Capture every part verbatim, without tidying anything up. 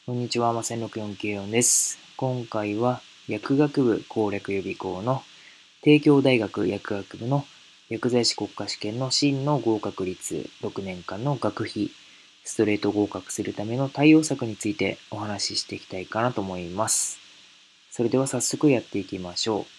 こんにちは、まさんろくよんきゅうよんです。今回は薬学部攻略予備校の帝京大学薬学部の薬剤師国家試験の真の合格率ろくねんかんの学費ストレート合格するための対応策についてお話ししていきたいかなと思います。それでは早速やっていきましょう。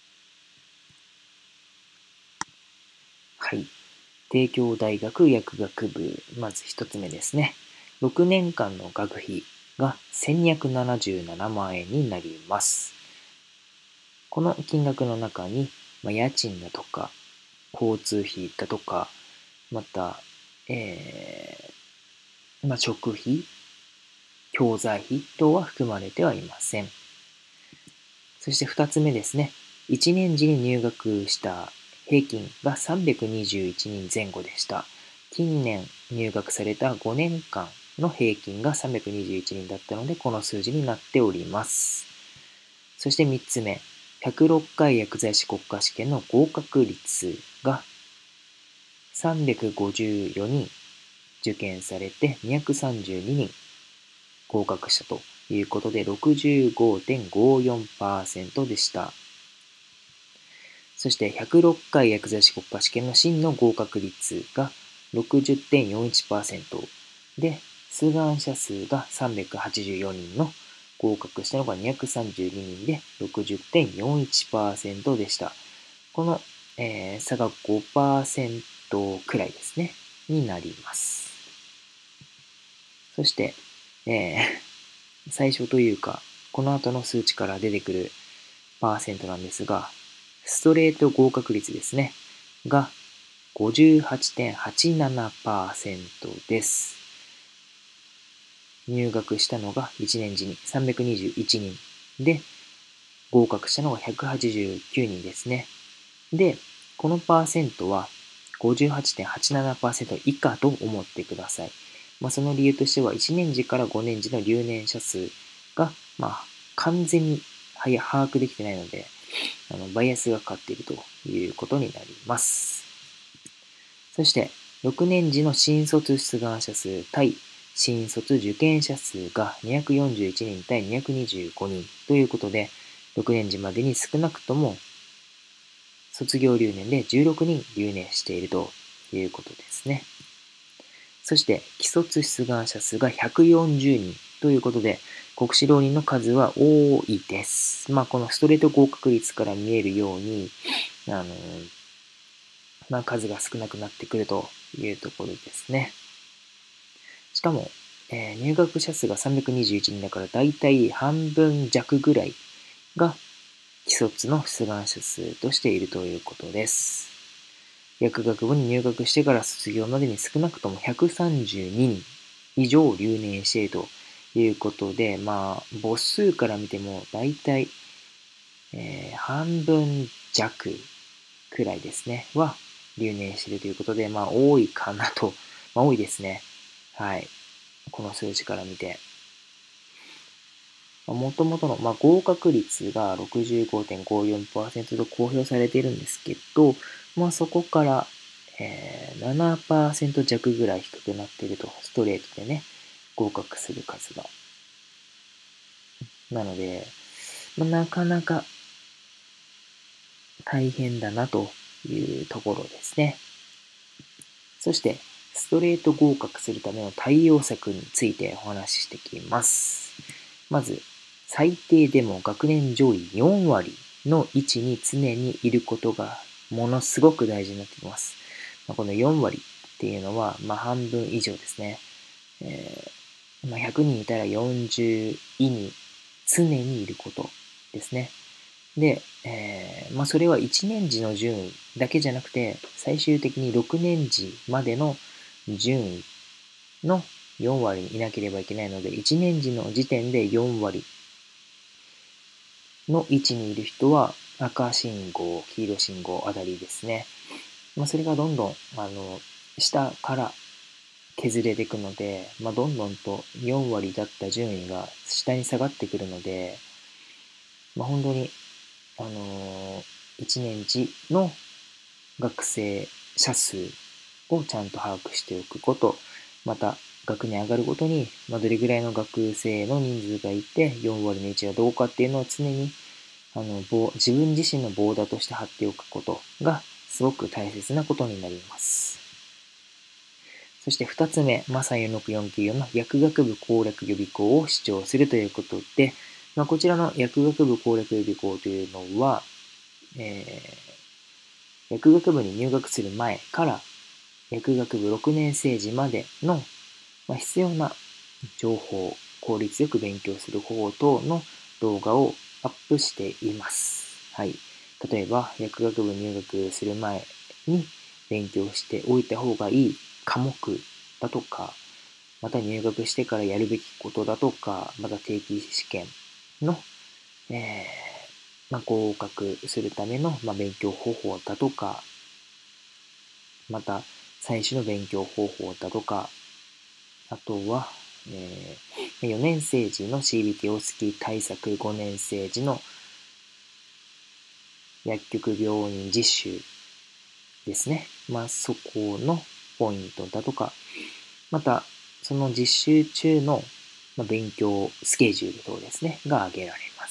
はい。帝京大学薬学部、まず一つ目ですね。ろくねんかんの学費がせんにひゃくななじゅうななまんえんになります。この金額の中に、まあ、家賃だとか、交通費だとか、また、えー、まあ、食費、教材費等は含まれてはいません。そして二つ目ですね。いちねん時に入学した平均がさんびゃくにじゅういちにんぜん後でした。近年入学されたごねんかんの平均がさんびゃくにじゅういちにんだったので、この数字になっております。そしてみっつめ。ひゃくろっかい薬剤師国家試験の合格率がさんびゃくごじゅうよにん受験されてにひゃくさんじゅうににん合格したということで ろくじゅうごてんごよんパーセント でした。そしてひゃくろっかい薬剤師国家試験の真の合格率が ろくじゅってんよんいちパーセント で、出願者数がさんびゃくはちじゅうよにんの合格したのがにひゃくさんじゅうににんで ろくじゅってんよんいちパーセント でした。この、えー、差が ごパーセント くらいですね、になります。そして、えー、最初というか、この後の数値から出てくるパーセントなんですが、ストレート合格率ですね、が ごじゅうはちてんはちななパーセント です。入学したのがいちねん時にさんびゃくにじゅういちにんで、合格したのがひゃくはちじゅうきゅうにんですね。で、このパーセントは ごじゅうはちてんはちななパーセント 以下と思ってください。まあ、その理由としてはいちねん時からごねん時の留年者数が、まあ、完全に把握できてないので、あのバイアスがかかっているということになります。そして、ろくねん時の新卒出願者数対新卒受験者数がにひゃくよんじゅういちにん対にひゃくにじゅうごにんということで、ろくねん時までに少なくとも卒業留年でじゅうろくにん留年しているということですね。そして、既卒出願者数がひゃくよんじゅうにんということで、国試浪人の数は多いです。まあ、このストレート合格率から見えるように、あの、まあ、数が少なくなってくるというところですね。しかも、えー、入学者数がさんびゃくにじゅういちにんだから、だいたい半分弱ぐらいが既卒の出願者数としているということです。薬学部に入学してから卒業までに少なくともひゃくさんじゅうににん以上留年しているということで、まあ、母数から見ても大体、えー、半分弱くらいですね、は留年しているということで、まあ、多いかなと、まあ、多いですね。はい。この数字から見て。もともとの、まあ、合格率が ろくじゅうごてんごよんパーセント と公表されているんですけど、まあ、そこから、えー、ななパーセント 弱ぐらい低くなっていると、ストレートでね、合格する数が。なので、まあ、なかなか大変だなというところですね。そして、ストレート合格するための対応策についてお話ししていきます。まず、最低でも学年上位よんわりの位置に常にいることがものすごく大事になってきます。まあ、このよんわりっていうのは、まあ、半分以上ですね。えーまあ、ひゃくにんいたらよんじゅういに常にいることですね。で、えーまあ、それはいちねん時の順位だけじゃなくて、最終的にろくねん時までの順位のよんわりにいなければいけないので、いちねん時の時点でよんわりの位置にいる人は赤信号、黄色信号あたりですね。まあ、それがどんどん、あの、下から削れていくので、まあ、どんどんとよんわりだった順位が下に下がってくるので、まあ、本当に、あのー、いちねん時の学生者数をちゃんと把握しておくこと、また、 学年上がるごとに、まあ、どれぐらいの学生の人数がいて、よん割のいちはどうかっていうのを常にあの棒自分自身のボーダーとして貼っておくことがすごく大切なことになります。そしてふたつめ、まあ、さんよんろくよんきゅうよんの薬学部攻略予備校を主張するということで、まあ、こちらの薬学部攻略予備校というのは、えー、薬学部に入学する前から薬学部ろくねん生時までの、まあ、必要な情報、効率よく勉強する方法等の動画をアップしています。はい。例えば、薬学部入学する前に勉強しておいた方がいい科目だとか、また入学してからやるべきことだとか、また定期試験の、えーまあ、合格するための、まあ、勉強方法だとか、また最初の勉強方法だとか、あとは、えー、よねん生時の シービーティー 大好き対策、ごねん生時の薬局病院実習ですね。まあ、そこのポイントだとか、また、その実習中の勉強スケジュール等ですね、が挙げられます。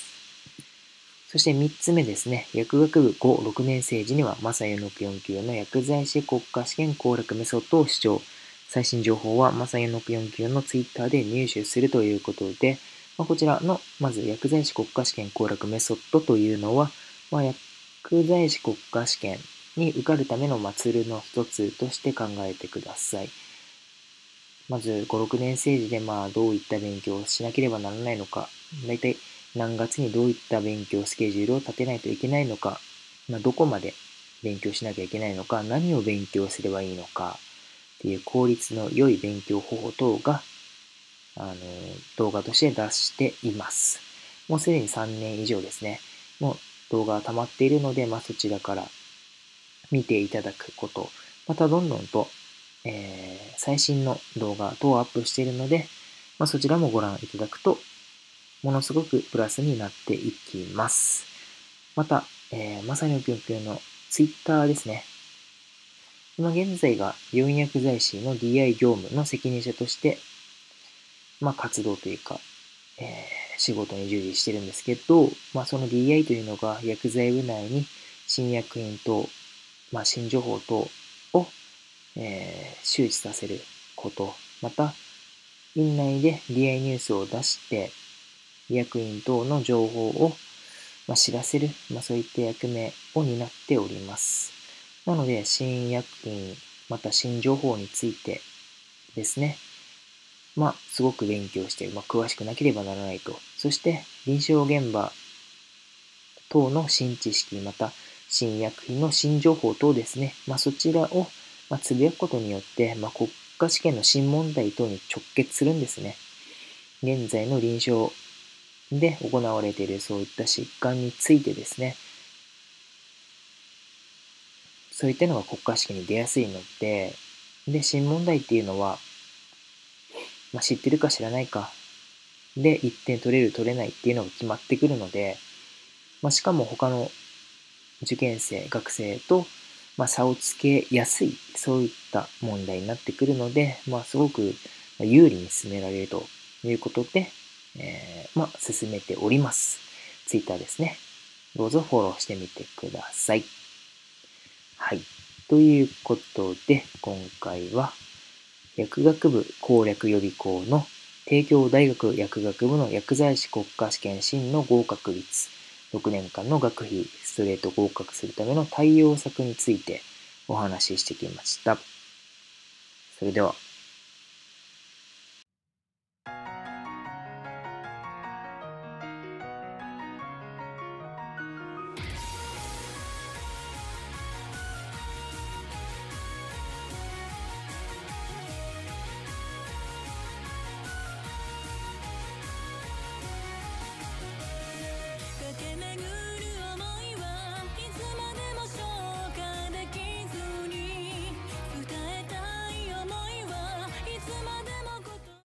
そしてみっつめですね、薬学部ご、ろくねん生時には、マサよんろくよんきゅうよんの薬剤師国家試験攻略メソッドを主張。最新情報はマサよんろくよんきゅうよんのツイッターで入手するということで、まあ、こちらの、まず薬剤師国家試験攻略メソッドというのは、まあ、薬剤師国家試験に受かるための、まあ、ツールの一つとして考えてください。まず、ご、ろくねん生時で、まあ、どういった勉強をしなければならないのか、だいたい何月にどういった勉強スケジュールを立てないといけないのか、まあ、どこまで勉強しなきゃいけないのか、何を勉強すればいいのか、っていう効率の良い勉強方法等が、あの、動画として出しています。もうすでにさんねん以上ですね。もう動画が溜まっているので、まあ、そちらから見ていただくこと、またどんどんと、えー、最新の動画等をアップしているので、まあ、そちらもご覧いただくと、ものすごくプラスになっていきます。また、えー、まさにおきょんきゅうのツイッターですね。今現在が病院薬剤師の ディーアイ 業務の責任者として、まあ、活動というか、えー、仕事に従事してるんですけど、まあ、その ディーアイ というのが薬剤部内に新薬品等、まあ、新情報等を、えー、周知させること、また、院内で ディーアイ ニュースを出して、医薬品等の情報を、まあ、知らせる、まあ、そういった役目を担っております。なので、新薬品、また新情報についてですね、まあ、すごく勉強して、まあ、詳しくなければならないと。そして、臨床現場等の新知識、また、新薬品の新情報等ですね、まあ、そちらを、まあ、つぶやくことによって、まあ、国家試験の新問題等に直結するんですね。現在の臨床で行われているそういった疾患についてですね、そういったのが国家試験に出やすいので、で、新問題っていうのは、まあ、知ってるか知らないかでいってん取れる取れないっていうのが決まってくるので、まあ、しかも他の受験生、学生と、まあ、差をつけやすい、そういった問題になってくるので、まあ、すごく有利に進められるということで、えー、まあ、進めております。Twitter ですね。どうぞフォローしてみてください。はい。ということで、今回は、薬学部攻略予備校の帝京大学薬学部の薬剤師国家試験審の合格率、ろくねんかんの学費ストレート合格するための対応策についてお話ししてきました。それでは。